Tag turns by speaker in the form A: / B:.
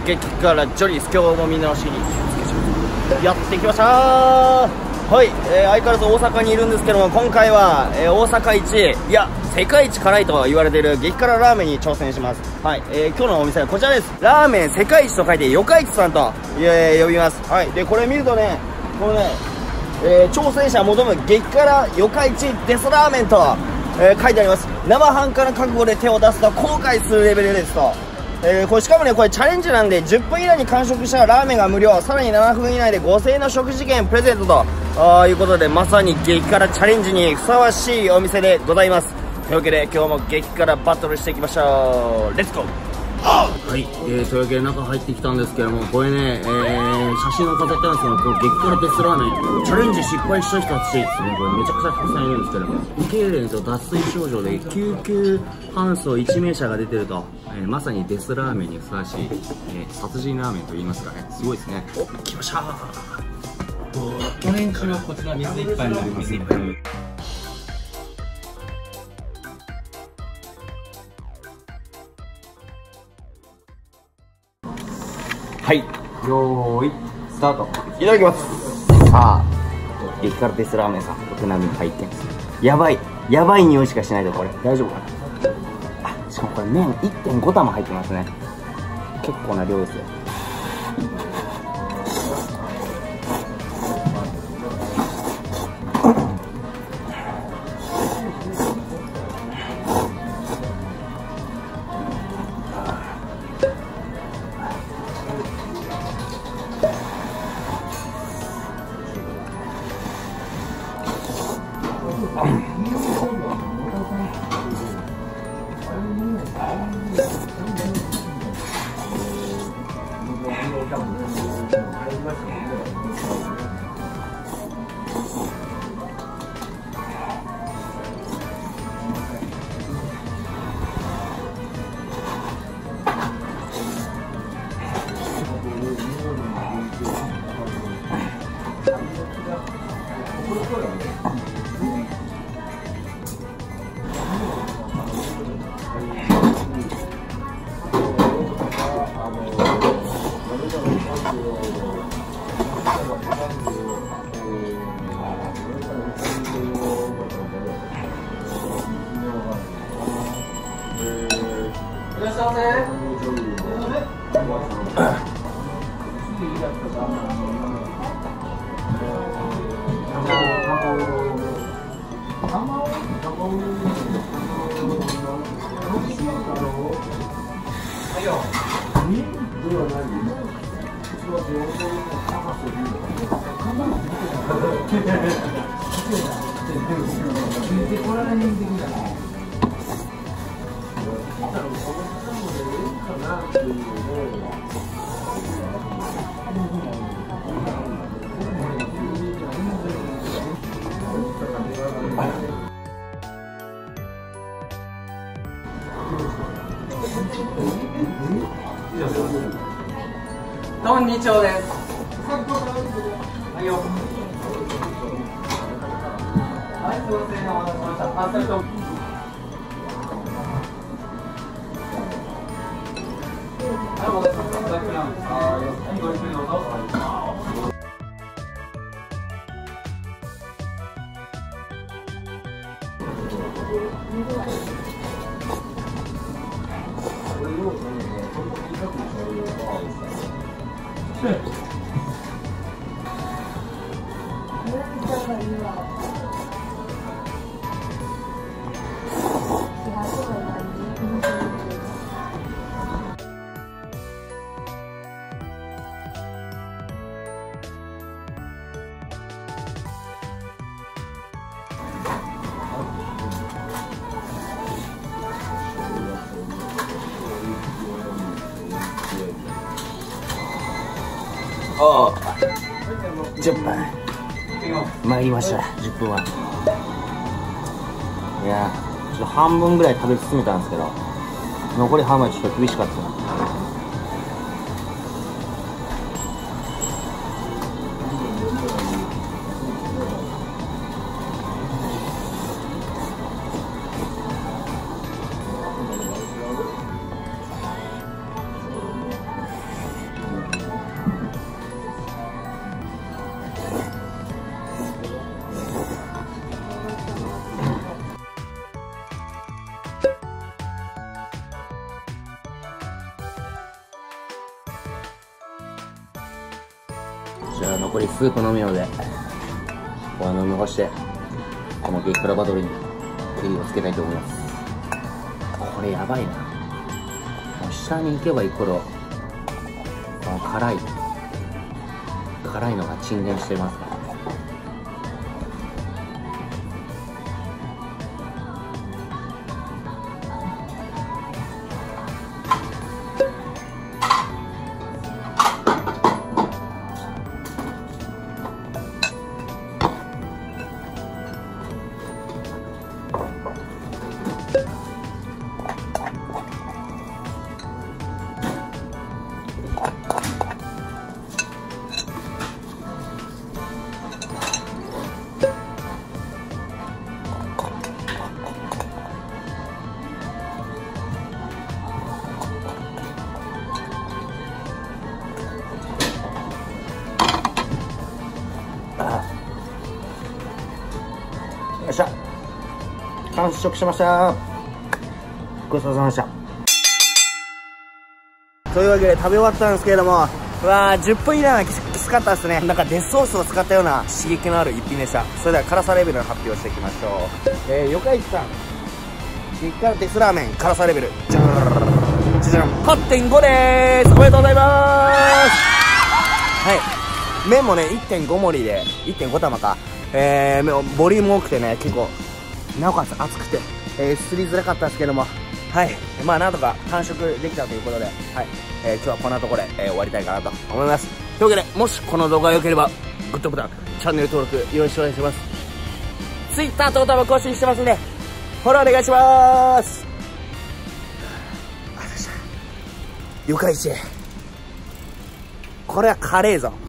A: 激辛ジョリース、今日もみんなの尻にやってきましたー。はい、相変わらず大阪にいるんですけども、今回は、大阪一、いや世界一辛いと言われている激辛ラーメンに挑戦します。はい、今日のお店はこちらです。ラーメン世界一と書いて四日市さんと、呼びます。はい、でこれ見るとね、このね、挑戦者求む激辛四日市デスラーメンと、書いてあります。生半可な覚悟で手を出すと後悔するレベルですと。これしかもね、これチャレンジなんで10分以内に完食したらラーメンが無料、さらに7分以内で5000円の食事券プレゼントということで、まさに激辛チャレンジにふさわしいお店でございます。というわけで今日も激辛バトルしていきましょう。レッツゴー。はい、というわけで中入ってきたんですけども、これね、写真を飾ってますけど、この激辛デスラーメンチャレンジ失敗した人たちですね。これめちゃくちゃたくさんいるんですけども、痙攣と脱水症状で救急搬送1名者が出てると、まさにデスラーメンにふさわしい、殺人ラーメンと言いますかね、すごいですね。お、来ましたー。
B: 去年中はこちら水一杯になります。
A: はい、よーいスタート。いただきます。さあ、激辛デスラーメンさん、お手並み拝見。やばい匂いしかしないで、これ大丈夫かな。あ、しかもこれ麺 1.5 玉入ってますね。結構な量ですよ。
B: トン2丁です。はいよ。はい、すいません、お待たせしました。あ、それと。はい、お待たせしました。はい、ごゆっくりどうぞ。
A: ああ、10分参りました。10分は。いやー、ちょっと半分ぐらい食べ進めたんですけど、残り半分はちょっと厳しかったな。 じゃあ残りスープのみのでこの飲み干してこの激辛バトルにケリをつけたいと思います。これやばいな。もう下に行けば行くほどこの辛いのが沈殿していますから。よっしゃ、完食しました。ごちそうさまでした。というわけで食べ終わったんですけれども、うわー、10分以内はきつかったですね。なんかデスソースを使ったような刺激のある一品でした。それでは辛さレベルの発表していきましょう。よかいちさん激辛デスラーメン辛さレベルじゃじゃん 8.5 でーす。おめでとうございます。はい、麺もね 1.5 盛りで 1.5 玉か、ボリューム多くてね、結構なおかつ熱くて、すりづらかったんですけども、はい、まあなんとか完食できたということで、はい、今日はこんなところで、終わりたいかなと思います。というわけで、もしこの動画が良ければグッドボタン、チャンネル登録よろしくお願いします。 Twitter とかも更新してますんでフォローお願いします。よかいち、これはカレーぞ。